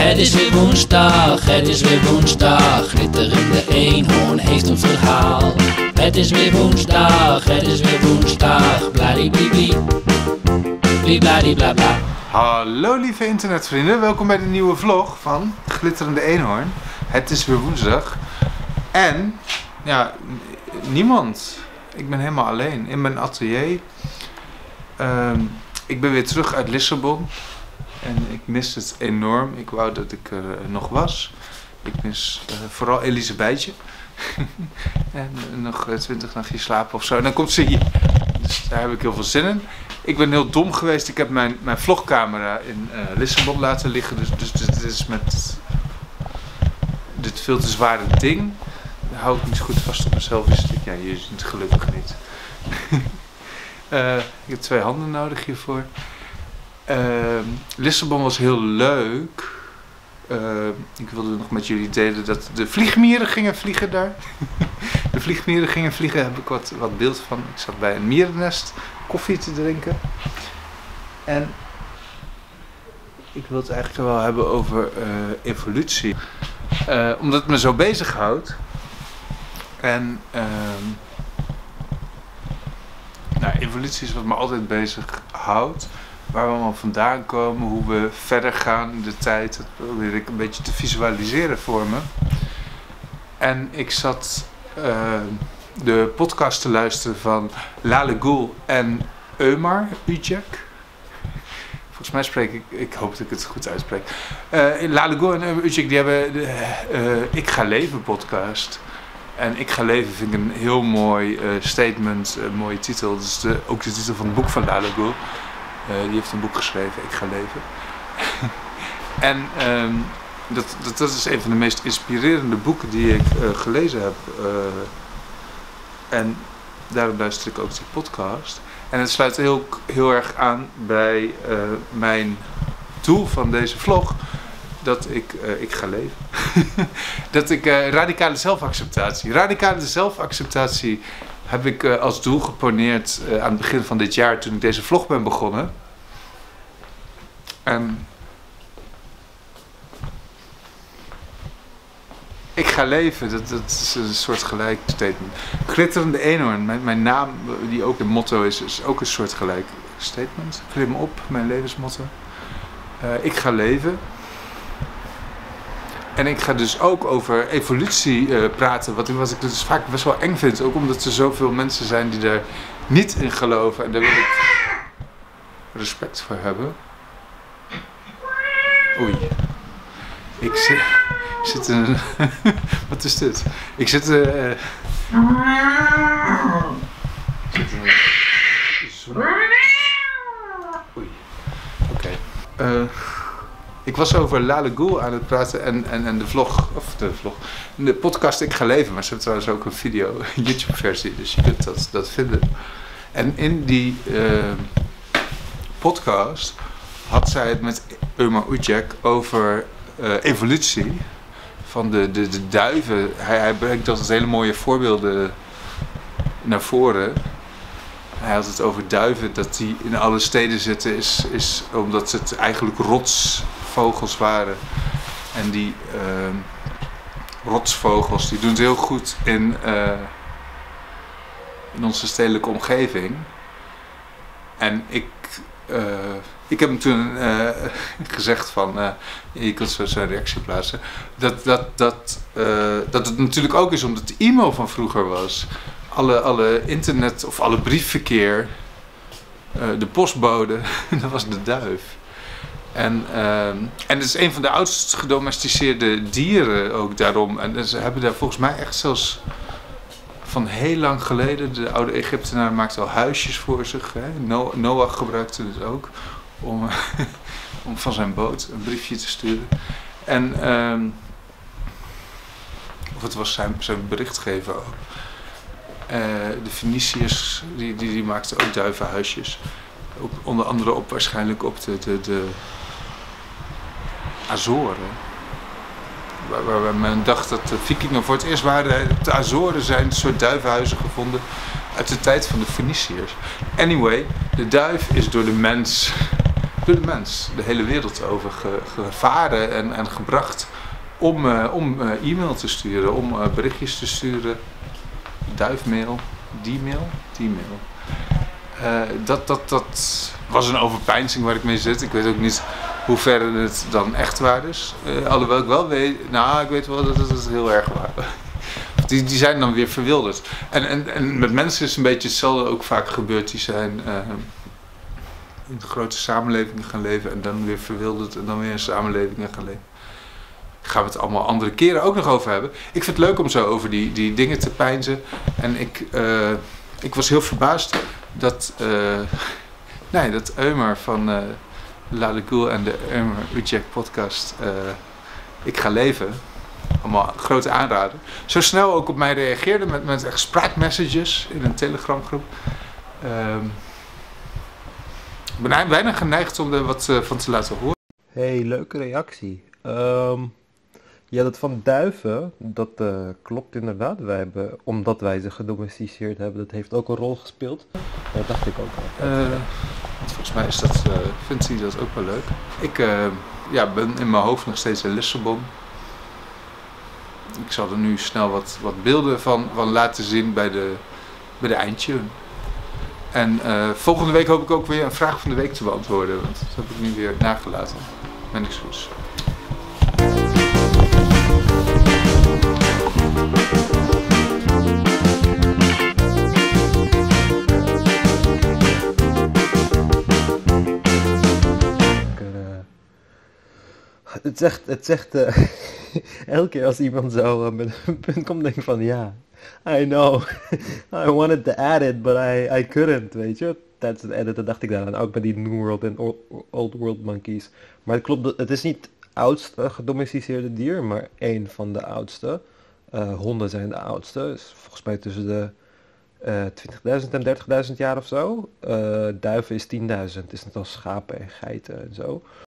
Het is weer woensdag, het is weer woensdag. Glitterende eenhoorn heeft een verhaal. Het is weer woensdag, het is weer woensdag. Bladibli, blibladibla. Hallo lieve internetvrienden, welkom bij de nieuwe vlog van Glitterende Eenhoorn. Het is weer woensdag. En, ja, niemand. Ik ben helemaal alleen in mijn atelier. Ik ben weer terug uit Lissabon. En ik mis het enorm. Ik wou dat ik er nog was. Ik mis vooral Elisabethje. En nog 20 nachtjes slapen of zo. En dan komt ze hier. Dus daar heb ik heel veel zin in. Ik ben heel dom geweest. Ik heb mijn vlogcamera in Lissabon laten liggen. Dus dit is met dit veel te zware ding. Daar hou ik niet zo goed vast op mezelf. Ja, je ziet het gelukkig niet. Ik heb 2 handen nodig hiervoor. Lissabon was heel leuk. Ik wilde nog met jullie delen dat de vliegmieren gingen vliegen daar. De vliegmieren gingen vliegen, heb ik wat beeld van. Ik zat bij een mierennest koffie te drinken. En ik wil het eigenlijk wel hebben over evolutie. Omdat het me zo bezighoudt. En evolutie is wat me altijd bezighoudt. Waar we allemaal vandaan komen, hoe we verder gaan in de tijd. Dat probeer ik een beetje te visualiseren voor me. En ik zat de podcast te luisteren van Lale Gül en Ömer Ücek. Volgens mij spreek ik hoop dat ik het goed uitspreek. Lale Gül en Ömer Ücek die hebben de Ik Ga Leven podcast. En Ik Ga Leven vind ik een heel mooi statement, een mooie titel. Dat is ook de titel van het boek van Lale Gül. Die heeft een boek geschreven, Ik Ga Leven. En dat is een van de meest inspirerende boeken die ik gelezen heb. En daarom luister ik ook die podcast. En het sluit heel erg aan bij mijn doel van deze vlog. Dat ik ga leven. Dat ik radicale zelfacceptatie. Radicale zelfacceptatie heb ik als doel geponeerd aan het begin van dit jaar toen ik deze vlog ben begonnen. En ik ga leven, dat is een soort gelijk statement. Glitterende eenhoorn, mijn naam, die ook een motto is ook een soort gelijk statement. Klim op, mijn levensmotto. Ik ga leven. En ik ga dus ook over evolutie praten, wat ik dus vaak best wel eng vind. Ook omdat er zoveel mensen zijn die daar niet in geloven. En daar wil ik respect voor hebben. Oei. Ik zit in een... Wat is dit? Ik zit in een... Oei. Oké. Ik was over Lale Gül aan het praten en de podcast Ik Ga Leven, maar ze hebben trouwens ook een video, een YouTube versie, dus je kunt dat vinden. En in die podcast had zij het met Ömer Ücek over evolutie van de duiven. Hij brengt altijd hele mooie voorbeelden naar voren. Hij had het over duiven, dat die in alle steden zitten is omdat het eigenlijk rotsvogels waren. En die rotsvogels die doen het heel goed in onze stedelijke omgeving. En ik heb hem toen gezegd van, je kunt zo'n reactie plaatsen, dat het natuurlijk ook is omdat de e-mail van vroeger was. Alle internet of alle briefverkeer, de postbode, dat was de duif. En het is een van de oudst gedomesticeerde dieren ook daarom. En ze hebben daar volgens mij echt zelfs van heel lang geleden, de oude Egyptenaren maakten al huisjes voor zich. Hè? Noach gebruikte het ook om van zijn boot een briefje te sturen. En of het was zijn berichtgever ook. De Feniciërs die maakten ook duivenhuisjes. Onder andere waarschijnlijk op de Azoren. Waar men dacht dat de vikingen voor het eerst waren. Op de Azoren zijn een soort duivenhuizen gevonden uit de tijd van de Feniciërs. Anyway, de duif is door de mens door de mens de hele wereld over gevaren en gebracht om e-mail te sturen, om berichtjes te sturen. Duifmail, D-mail. Dat was een overpeinzing waar ik mee zit. Ik weet ook niet hoe ver het dan echt waar is. Alhoewel ik wel weet, ik weet wel dat het heel erg waar is. Die zijn dan weer verwilderd. En met mensen is het een beetje hetzelfde ook vaak gebeurd. Die zijn in de grote samenlevingen gaan leven en dan weer verwilderd en dan weer in samenlevingen gaan leven. Gaan we het allemaal andere keren ook nog over hebben. Ik vind het leuk om zo over die dingen te peinzen. En ik was heel verbaasd dat Ömer van La Legul en de Ömer Ujek podcast Ik Ga Leven, allemaal grote aanrader, zo snel ook op mij reageerde met echt spraakmessages in een telegramgroep. Ik ben bijna geneigd om er wat van te laten horen. Hey, leuke reactie. Ja, dat van duiven, dat klopt inderdaad. Omdat wij ze gedomesticeerd hebben, dat heeft ook een rol gespeeld. Dat dacht ik ook al. Want volgens mij vindt hij dat ook wel leuk. Ik ben in mijn hoofd nog steeds in Lissabon. Ik zal er nu snel wat beelden van laten zien bij de eindje. En volgende week hoop ik ook weer een vraag van de week te beantwoorden. Want dat heb ik nu weer nagelaten. Mijn excuus. Het zegt elke keer als iemand zo met een punt komt, denk ik van ja, I know, I wanted to add it, but I couldn't, weet je. Tijdens het editen dacht ik daaraan, ook bij die New World en Old World monkeys. Maar het klopt, het is niet het oudste gedomesticeerde dier, maar één van de oudste. Honden zijn de oudste, dus volgens mij tussen de 20.000 en 30.000 jaar of zo. Duiven is 10.000, is net als schapen en geiten en zo.